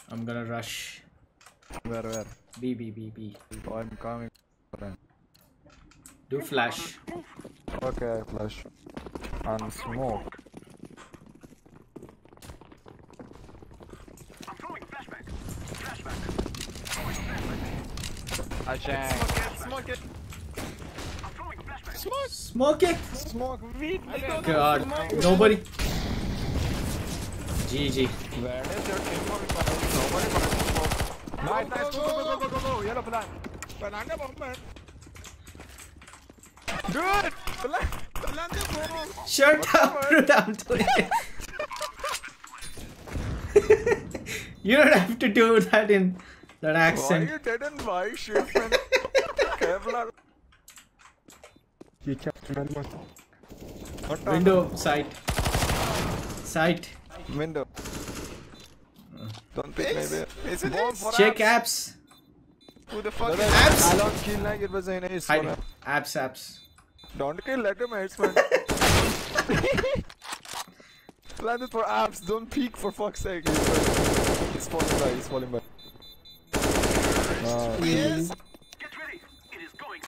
I'm gonna rush. Where? B. Oh, I'm coming. Do flash. Okay, flash. And smoke. I'm throwing flashback. Ishan. Smoke it. I'm throwing flashback. Smoke it. Smoke. God. Nobody. GG. Where is your team? Nobody. Nice. Go. Yellow flag. Banana bomb. Dude! Banana bomb. Shut up, dude. I'm doing it. You don't have to do that in that Why accent. you didn't buy shit, man? Kevlar. He kept very much. Window, sight. Window. Don't pick maybe. Check apps. Who the fuck is Apps? I don't kill like it was in ace. Hide. Apps. Don't kill, let him hit, man. Plan it for apps, don't peek for fuck's sake. He's falling by. Yes.